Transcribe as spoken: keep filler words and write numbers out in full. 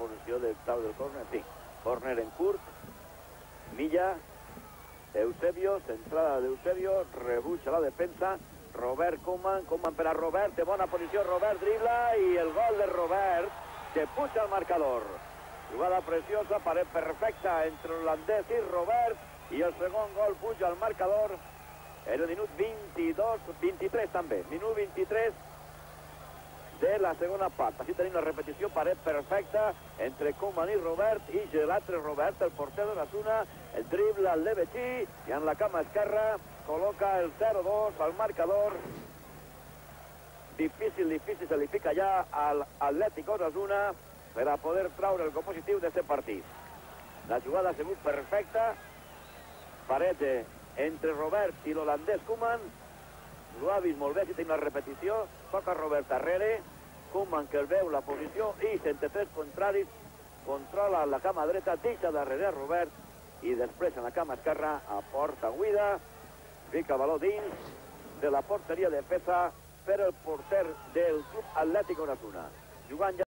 posició del tal del córner, sí. Córner en curt, Milla, Eusebio, centrada d'Eusebio, rebutja la defensa, Robert Koeman, Koeman per a Robert, de bona posició, Robert dribla i el gol de Robert que puja al marcador. Jugada preciosa, paret perfecta entre l'holandès i Robert, i el segon gol puja al marcador en el minut vint-i-dos, vint-i-tres també, minut vint-i-tres de la segona part. Així tenim la repetició, paret perfecta entre Koeman i Robert, i l'altre Robert, el porter de l'Osasuna, el dribla al Levetí, i en la cama esquerra col·loca el zero dos al marcador. Difícil, difícil se li fica ja al Atlètic Osasuna per a poder traure el gol positiu d'aquest partit. La jugada ha sigut perfecta, paret entre Robert i l'holandès Koeman. Ho ha vist molt bé, si tenim la repetició, toca Robert darrere, Koeman que el veu la posició i entre tres contraris controla la cama dreta, deixa darrere Robert i després en la cama esquerra a porta buida, fica baló dins de la porteria defensa per el porter del Club Atlètic Osasuna. Jugant ja